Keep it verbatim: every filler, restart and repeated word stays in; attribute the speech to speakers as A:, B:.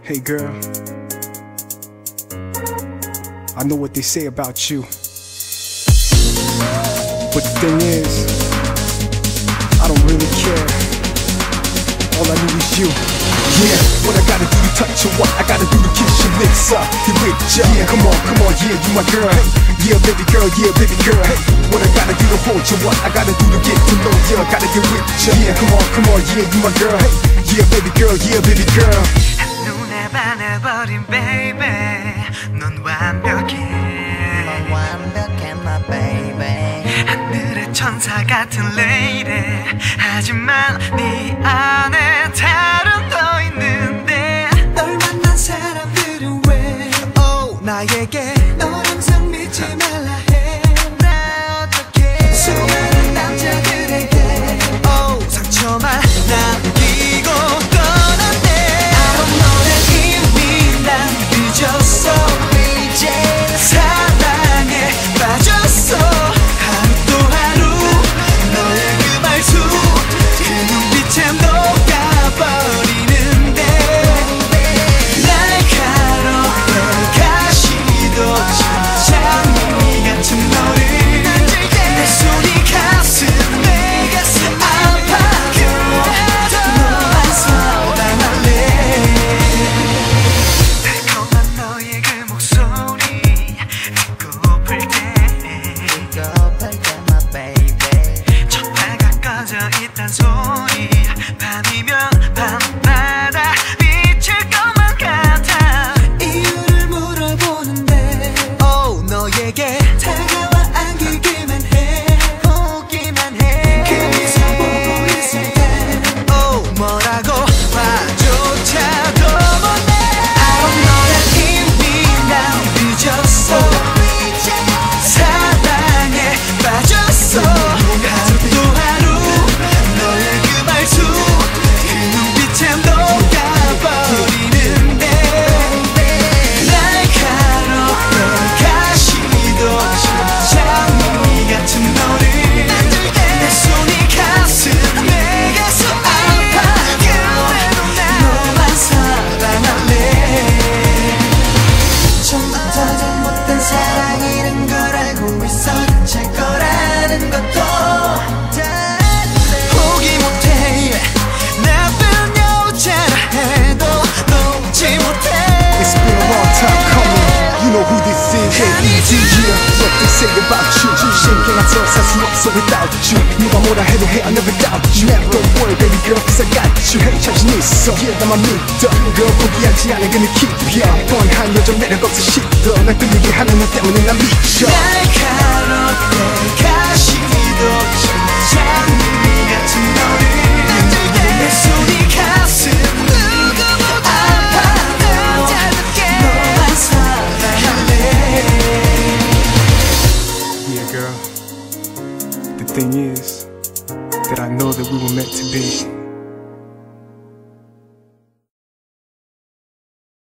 A: Hey girl, I know what they say about you, but the thing is, I don't really care. All I need is you. Yeah, what I gotta do to touch you, what I gotta do to kiss your lips up, you with ya. Yeah, come on, come on, yeah, you my girl. Hey, yeah, baby girl, yeah, baby girl. Hey, what I gotta do to hold you, what I gotta do to get to know ya, gotta get with ya. Yeah, come on, come on, yeah, you my girl. Hey, yeah, baby girl, yeah, baby girl.
B: 눈에 반해버린 baby, 넌 완벽해.
C: 넌 완벽해, my baby.
B: 하늘의 천사 같은 lady. 하지만 네 안에 다른 너 있는데. 널 만난 사람들은 왜 oh, 나에게 널 항상 믿지 말라 해. 나 어떡해 수많은 남자들에게 oh, 상처만 남기고 떠났네. I don't know that 이미 난 늦었어. 이제 사랑에 빠졌어. 하루 또 하루 너의 그 말투 그 눈빛에 녹아버리는데. 날카롭게 가시도 장미 같은 너를 내 손이 가슴에 아파요. 너만 사랑할래. 달콤한 너의 그 목소리 듣고플 때
C: 듣고플 때, my baby.
B: 전화가 꺼져 있단 소리. 밤이면 밤마다 미칠 것만 같아. 이유를 물어보는데 oh, 너에게 다가와 안기기만 해. 보기만 해. 그 미소 보고 있을 때 oh, 뭐라고 봐조차도 못해. I don't know that 이미 난 늦었어. 사랑에 빠졌어. 하루 또 하루 너의 그 말투 그 눈빛에 녹아버리는데. 날카롭게 가시도 장미 같은 너를 내 손이 가슴에 아파요. 너만 사랑할래. 처음부터 잘못된 사랑이란 걸 알고 있어. 제 거라는 것도 포기 못해. 나쁜 여자라 해도 놓지 못해.
A: It's been a long time coming. You know who this is. A E D, yeah. What they say about you. 신경하서 살 수 없어 without you. 누가 뭐라 해도 해, I never doubt you. Don't worry, baby girl, cause I got you. Hey, 자신 있어, yeah, 나만 믿어. girl, 포기하지 않아, 그는 깊이야. 뻔한 여자 매력 없어 싶어. 날 끌리게 하는 너 때문에 난 미쳐.
B: 날카롭게 가시도 장미 같은 너를 내 손이 가슴을 아파도 너만 사랑할래.
A: Yeah, girl. The thing is that I know that we were meant to be.